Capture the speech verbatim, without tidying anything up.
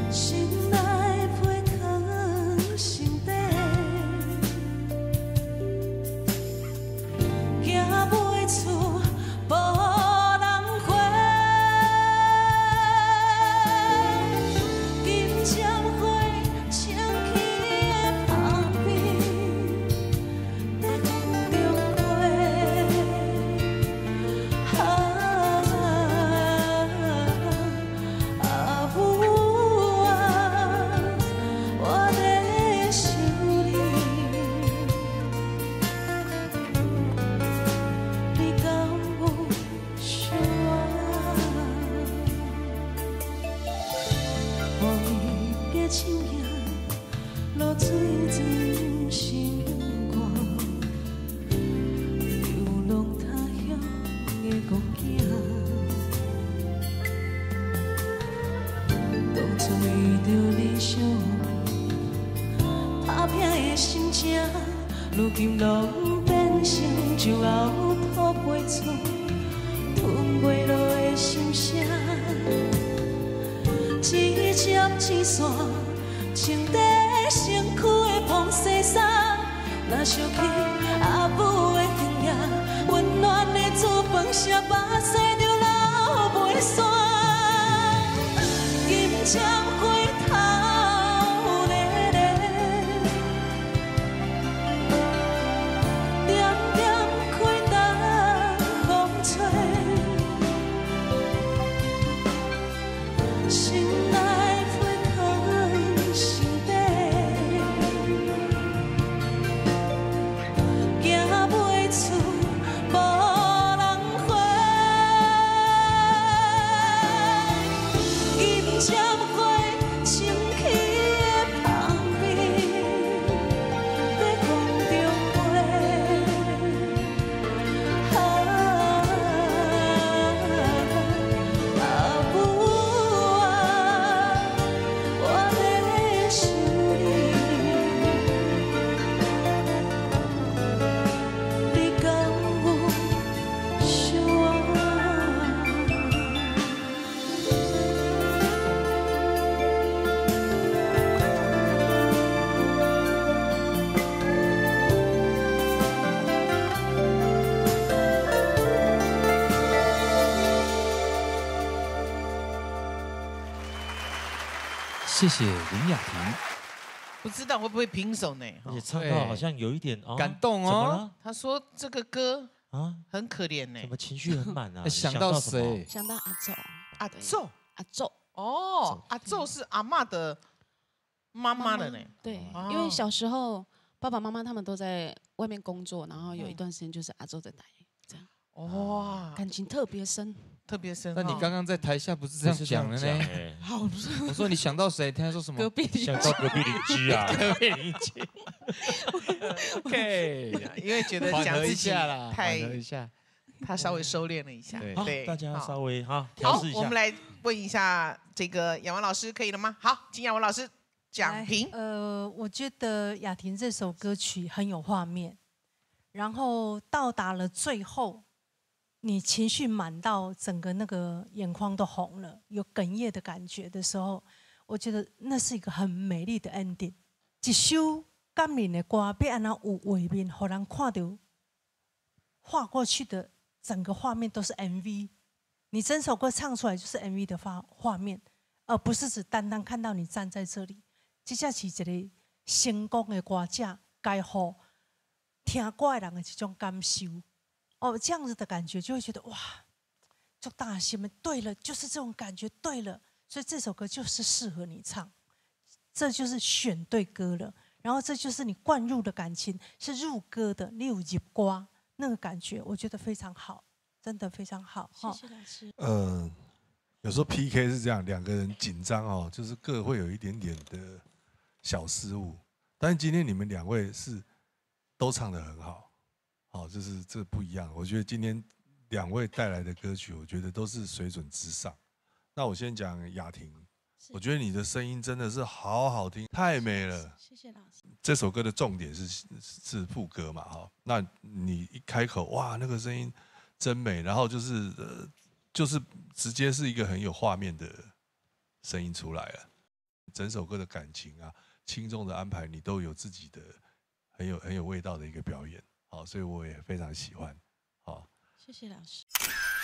如今拢变成树后土飞草，吞袂落的心声，一接一线，穿在身躯的风西衫，若想起阿母的形影，温暖的煮饭吃饱势就流袂散，金针花头。 谢谢林雅婷， 不知道会不会平手呢？ 而且唱到好像有一点哦感动哦。 怎么了？ 他说这个歌啊很可怜呢， 怎么情绪很满啊？ 想到谁？ 想到阿宙， 阿宙， 阿宙。 哦，阿宙是阿嬷的妈妈的呢。 对，因为小时候爸爸妈妈他们都在外面工作，然后有一段时间就是阿宙在带，这样。 哇， 感情特别深。 特别深。 那你刚刚在台下不是这样讲的呢？ 好， 我说你想到谁？听他说什么？ 隔壁想到隔壁邻居啊， 隔壁邻居。OK， 因为觉得讲自己啦， 太， 缓和一下， 他稍微收敛了一下。 对，大家稍微哈好调试一下。 我们来问一下这个雅文老师，可以了吗？好，请雅文老师讲评。 呃，我觉得雅婷这首歌曲很有画面，然后到达了最后。 你情绪满到整个那个眼眶都红了，有哽咽的感觉的时候，我觉得那是一个很美丽的 ending。一首感人的歌，要安怎有画面，让人看到画过去的整个画面都是 M V。你整首歌唱出来就是 M V 的画画面，而不是只单单看到你站在这里。这才是一个成功的歌者该好听歌的人的一种感受。 哦，这样子的感觉就会觉得哇，就大心们对了，就是这种感觉对了，所以这首歌就是适合你唱，这就是选对歌了。然后这就是你灌入的感情是入歌的，你有入歌那个感觉，我觉得非常好，真的非常好。 谢谢老师。 呃，有时候 P K 是这样，两个人紧张哦，就是各会有一点点的小失误，但是今天你们两位是都唱得很好。 好，这是这不一样。我觉得今天两位带来的歌曲，我觉得都是水准之上。那我先讲雅婷，我觉得你的声音真的是好好听，太美了。 谢谢老师。 这首歌的重点是是副歌嘛，哈。那你一开口，哇，那个声音真美，然后就是呃，就是直接是一个很有画面的声音出来了。 整首歌的感情啊、轻重的安排，你都有自己的很有很有味道的一个表演。好，所以我也非常喜欢。好， 谢谢老师。